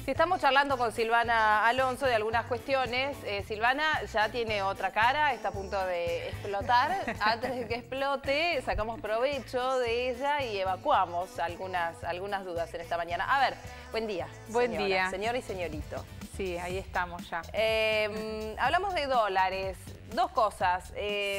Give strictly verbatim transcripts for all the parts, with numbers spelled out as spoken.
Si estamos charlando con Silvana Alonso de algunas cuestiones, eh, Silvana ya tiene otra cara, está a punto de explotar. Antes de que explote, sacamos provecho de ella y evacuamos algunas, algunas dudas en esta mañana. A ver, buen día. Buen señora, día. Señor y señorito. Sí, ahí estamos ya. Eh, hablamos de dólares. Dos cosas.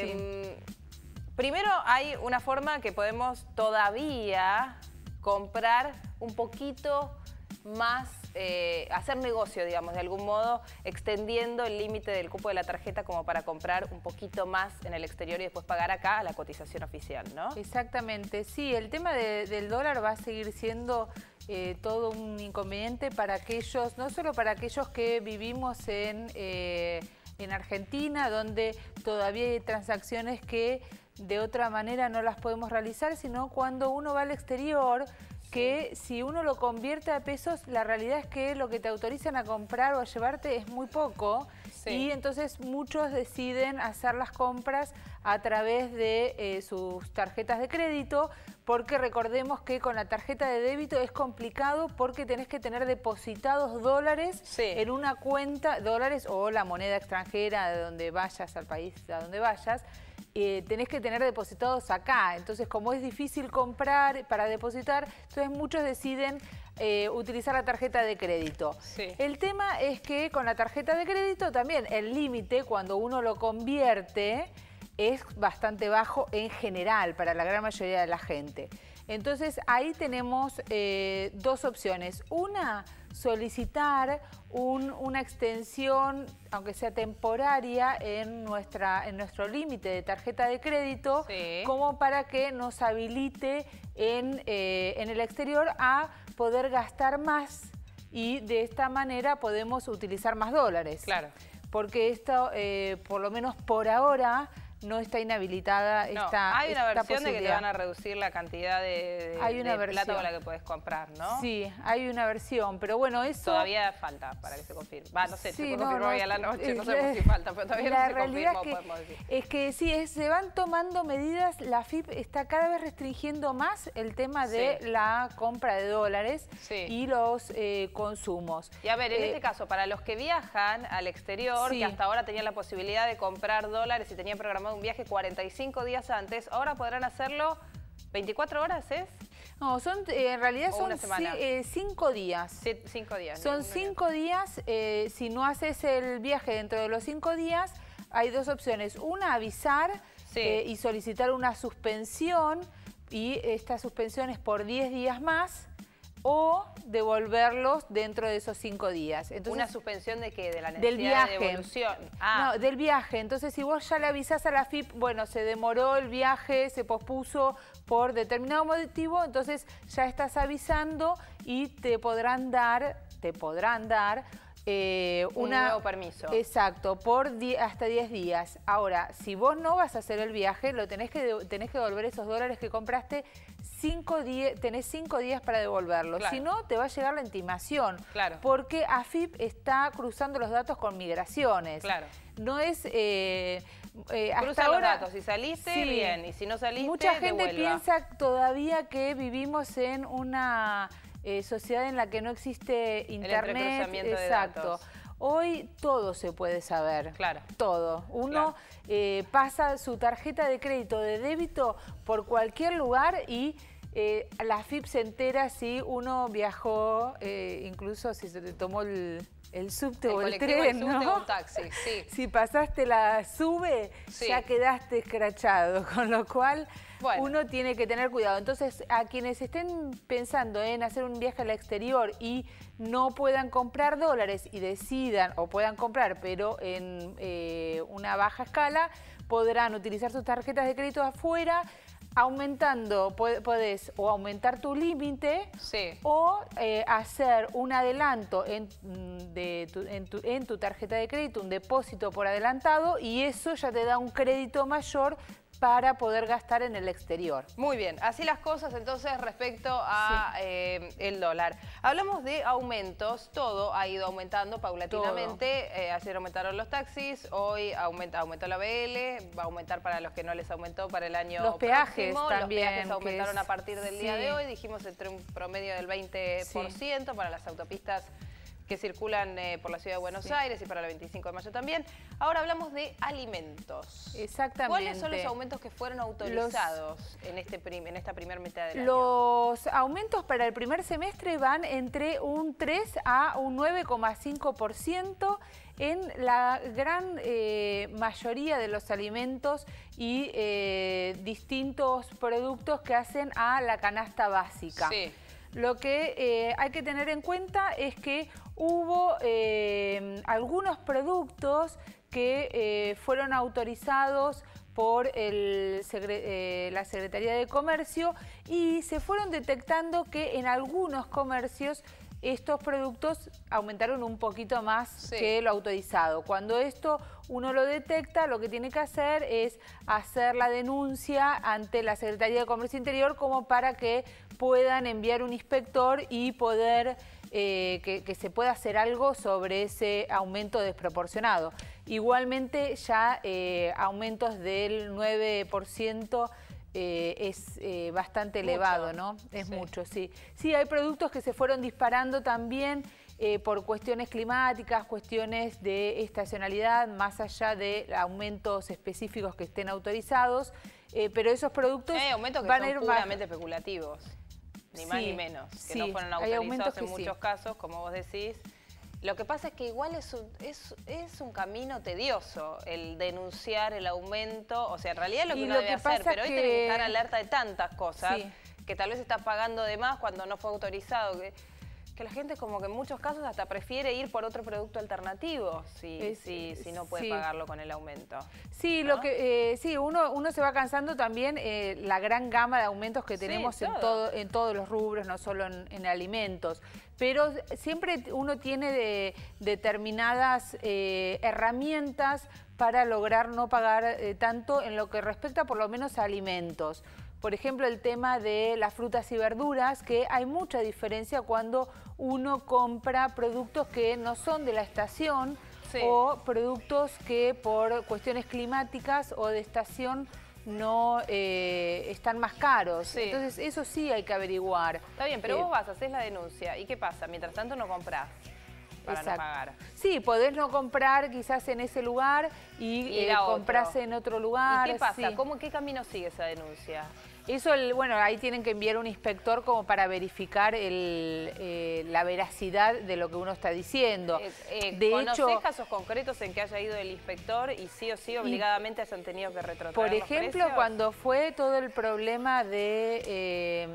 Eh, sí. Primero, hay una forma que podemos todavía comprar un poquito más, eh, hacer negocio, digamos, de algún modo, extendiendo el límite del cupo de la tarjeta como para comprar un poquito más en el exterior y después pagar acá a la cotización oficial, ¿no? Exactamente, sí, el tema de, del dólar va a seguir siendo eh, todo un inconveniente para aquellos, no solo para aquellos que vivimos en, eh, en Argentina, donde todavía hay transacciones que de otra manera no las podemos realizar, sino cuando uno va al exterior, que si uno lo convierte a pesos, la realidad es que lo que te autorizan a comprar o a llevarte es muy poco. Sí. Y entonces muchos deciden hacer las compras a través de eh, sus tarjetas de crédito, porque recordemos que con la tarjeta de débito es complicado porque tenés que tener depositados dólares sí. en una cuenta, dólares o la moneda extranjera de donde vayas, al país a donde vayas. Eh, tenés que tener depositados acá. Entonces, como es difícil comprar para depositar, entonces muchos deciden eh, utilizar la tarjeta de crédito. Sí. El tema es que con la tarjeta de crédito también el límite, cuando uno lo convierte, es bastante bajo en general para la gran mayoría de la gente. Entonces, ahí tenemos eh, dos opciones. Una, solicitar un, una extensión, aunque sea temporaria, en, nuestra, en nuestro límite de tarjeta de crédito, sí. como para que nos habilite en, eh, en el exterior a poder gastar más y de esta manera podemos utilizar más dólares. Claro. Porque esto, eh, por lo menos por ahora, no está inhabilitada no, esta hay una esta versión de que te van a reducir la cantidad de, de, hay una de versión. plata con la que puedes comprar, ¿no? Sí, hay una versión, pero bueno, eso... Todavía falta para que se confirme. Va, no sé, sí, se no, confirmó no, hoy a la noche, no es, sabemos si falta, pero todavía la no se realidad confirmó, es que, podemos decir. Es que sí, es, se van tomando medidas, la F I P está cada vez restringiendo más el tema de sí. la compra de dólares sí. y los eh, consumos. Y a ver, en eh, este caso, para los que viajan al exterior, sí. que hasta ahora tenían la posibilidad de comprar dólares y tenían programado un viaje cuarenta y cinco días antes, ahora podrán hacerlo veinticuatro horas, ¿es? No, son, eh, en realidad o son una semana. eh, cinco días. Sí, cinco días. Son cinco días, eh, si no haces el viaje dentro de los cinco días, hay dos opciones. Una, avisar sí. eh, y solicitar una suspensión, y esta suspensión es por diez días más, o devolverlos dentro de esos cinco días. Entonces, ¿una suspensión de qué? ¿De la necesidad del viaje. de devolución? Ah. No, del viaje. Entonces, si vos ya le avisás a la F I P, bueno, se demoró el viaje, se pospuso por determinado motivo, entonces ya estás avisando y te podrán dar, te podrán dar eh, una, un nuevo permiso. Exacto, por hasta diez días. Ahora, si vos no vas a hacer el viaje, lo tenés que, tenés que devolver esos dólares que compraste. Cinco días, tenés cinco días para devolverlos. Claro. Si no, te va a llegar la intimación. Claro. Porque A F I P está cruzando los datos con migraciones. Claro. No es... Eh, eh, hasta Cruza ahora, los datos. Si saliste, sí. bien. Y si no saliste, mucha gente devuelva. piensa todavía que vivimos en una eh, sociedad en la que no existe internet. El Exacto. De datos. Hoy todo se puede saber, claro. todo. Uno claro. eh, pasa su tarjeta de crédito, de débito por cualquier lugar y eh, la F I P se entera si uno viajó, eh, incluso si se te tomó el, el subte el o el tren, el ¿no? ¿no? O un taxi, sí. Si pasaste la sube, sí. ya quedaste escrachado, con lo cual... Bueno. Uno tiene que tener cuidado. Entonces, a quienes estén pensando en hacer un viaje al exterior y no puedan comprar dólares y decidan, o puedan comprar, pero en eh, una baja escala, podrán utilizar sus tarjetas de crédito afuera, aumentando, podés o aumentar tu límite sí. o eh, hacer un adelanto en, de tu, en, tu, en tu tarjeta de crédito, un depósito por adelantado, y eso ya te da un crédito mayor para poder gastar en el exterior. Muy bien, así las cosas entonces respecto a sí. eh, el dólar. Hablamos de aumentos, todo ha ido aumentando paulatinamente. Eh, ayer aumentaron los taxis, hoy aumenta, aumentó la B L, va a aumentar para los que no les aumentó para el año los peajes próximo. También, los peajes aumentaron es, a partir del sí. día de hoy, dijimos entre un promedio del veinte por ciento sí. para las autopistas que circulan eh, por la ciudad de Buenos sí. Aires y para el veinticinco de mayo también. Ahora hablamos de alimentos. Exactamente. ¿Cuáles son los aumentos que fueron autorizados los, en, este prim, en esta primera mitad del año? Los aumentos para el primer semestre van entre un tres a un nueve coma cinco por ciento en la gran eh, mayoría de los alimentos y eh, distintos productos que hacen a la canasta básica. Sí. Lo que eh, hay que tener en cuenta es que hubo eh, algunos productos que eh, fueron autorizados por el, eh, la Secretaría de Comercio y se fueron detectando que en algunos comercios estos productos aumentaron un poquito más sí. que lo autorizado. Cuando esto uno lo detecta, lo que tiene que hacer es hacer la denuncia ante la Secretaría de Comercio Interior como para que puedan enviar un inspector y poder eh, que, que se pueda hacer algo sobre ese aumento desproporcionado. Igualmente ya eh, aumentos del nueve por ciento Eh, es eh, bastante mucho. elevado, ¿no? Es sí. mucho, sí. Sí, hay productos que se fueron disparando también eh, por cuestiones climáticas, cuestiones de estacionalidad, más allá de aumentos específicos que estén autorizados, eh, pero esos productos hay aumentos que van son a ir puramente más... especulativos, ni sí, más ni menos, que sí, no fueron autorizados en muchos sí. casos, como vos decís. Lo que pasa es que igual es un, es, es un camino tedioso el denunciar el aumento, o sea, en realidad es lo que y uno lo debe que hacer, pero hoy que... tenés que estar alerta de tantas cosas, sí. que tal vez estás pagando de más cuando no fue autorizado, que, que la gente como que en muchos casos hasta prefiere ir por otro producto alternativo si, es, si, si no puede sí. pagarlo con el aumento. Sí, ¿no? lo que, eh, sí uno, uno se va cansando también eh, la gran gama de aumentos que tenemos sí, todo. En, todo, en todos los rubros, no solo en, en alimentos. Pero siempre uno tiene de, determinadas eh, herramientas para lograr no pagar eh, tanto en lo que respecta por lo menos a alimentos. Por ejemplo, el tema de las frutas y verduras, que hay mucha diferencia cuando uno compra productos que no son de la estación sí. o productos que por cuestiones climáticas o de estación no eh, están más caros. Sí. Entonces eso sí hay que averiguar. Está bien, pero eh, vos vas, haces la denuncia. ¿Y qué pasa? Mientras tanto no comprás para exacto. no pagar. Sí, podés no comprar quizás en ese lugar y, y eh, comprás en otro lugar. ¿Y qué pasa? Sí. ¿Cómo, ¿Qué camino sigue esa denuncia? Eso, bueno, ahí tienen que enviar un inspector como para verificar el, eh, la veracidad de lo que uno está diciendo. Eh, eh, de ¿Conocés hecho, casos concretos en que haya ido el inspector y sí o sí obligadamente hayan tenido que retrotraer por los ejemplo, precios? Cuando fue todo el problema de eh,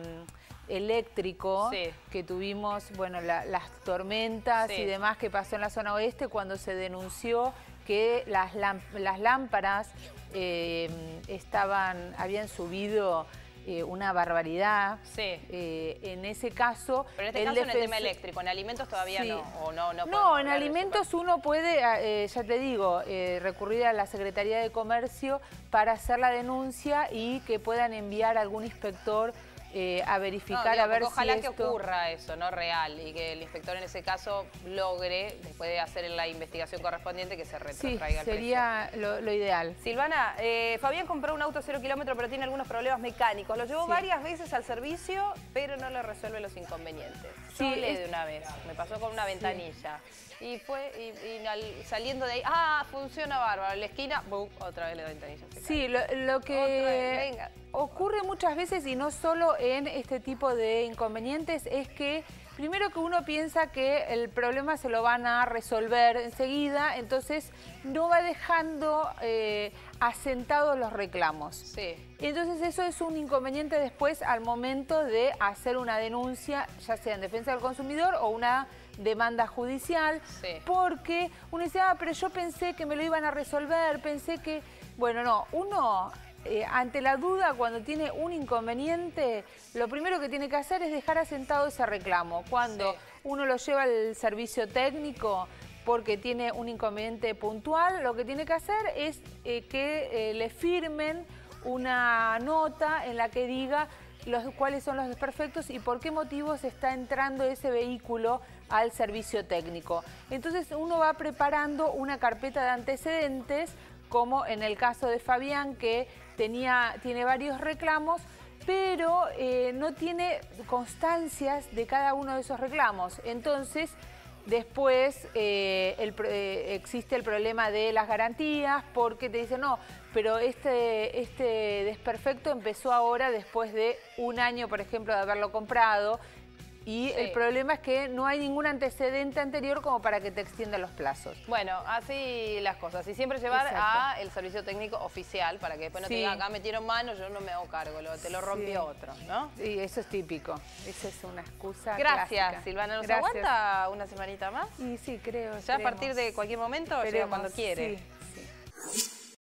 eléctrico sí. que tuvimos, bueno, la, las tormentas sí. y demás que pasó en la zona oeste, cuando se denunció que las, las lámparas eh, estaban, habían subido Eh, una barbaridad. Sí. Eh, en ese caso... Pero en este caso en el tema eléctrico, en alimentos todavía sí. no, o no, no No, en alimentos uno puede, eh, ya te digo, eh, recurrir a la Secretaría de Comercio para hacer la denuncia y que puedan enviar algún inspector eh, a verificar, no, digo, a ver ojalá si que esto... ocurra eso, ¿no? Real, y que el inspector en ese caso logre, después de hacer la investigación correspondiente, que se retrotraiga sí, el sería precio. Lo, lo ideal. Silvana, eh, Fabián compró un auto cero kilómetros, pero tiene algunos problemas mecánicos. Lo llevó sí. varias veces al servicio, pero no le resuelve los inconvenientes. Yo sí, hablé es... de una vez, me pasó con una ventanilla. Sí. Y fue, y, y al, saliendo de ahí, ah, funciona bárbaro. En la esquina, boom, otra vez la ventanilla se cae. Sí, lo, lo que ocurre muchas veces, y no solo en este tipo de inconvenientes, es que primero que uno piensa que el problema se lo van a resolver enseguida, entonces no va dejando eh, asentados los reclamos. Sí. Entonces eso es un inconveniente después al momento de hacer una denuncia, ya sea en defensa del consumidor o una demanda judicial, sí. porque uno dice, ah, pero yo pensé que me lo iban a resolver, pensé que... Bueno, no, uno... Eh, ante la duda, cuando tiene un inconveniente, lo primero que tiene que hacer es dejar asentado ese reclamo. Cuando sí. uno lo lleva al servicio técnico porque tiene un inconveniente puntual, lo que tiene que hacer es eh, que eh, le firmen una nota en la que diga los cuáles son los desperfectos y por qué motivos está entrando ese vehículo al servicio técnico. Entonces uno va preparando una carpeta de antecedentes, como en el caso de Fabián, que tenía, tiene varios reclamos, pero eh, no tiene constancias de cada uno de esos reclamos. Entonces, Después eh, el, eh, existe el problema de las garantías porque te dicen, no, pero este, este desperfecto empezó ahora después de un año, por ejemplo, de haberlo comprado. Y sí. El problema es que no hay ningún antecedente anterior como para que te extiendan los plazos. Bueno, así las cosas. Y siempre llevar Exacto. a el servicio técnico oficial para que después no sí. te digan, acá metieron mano, yo no me hago cargo, lo, te lo rompió sí. otro, ¿no? Sí, eso es típico. Esa es una excusa Gracias, clásica. Silvana. ¿Nos Gracias. aguanta una semanita más? Y sí, creo. ¿Ya esperemos. A partir de cualquier momento o llega cuando quiere? Sí, sí.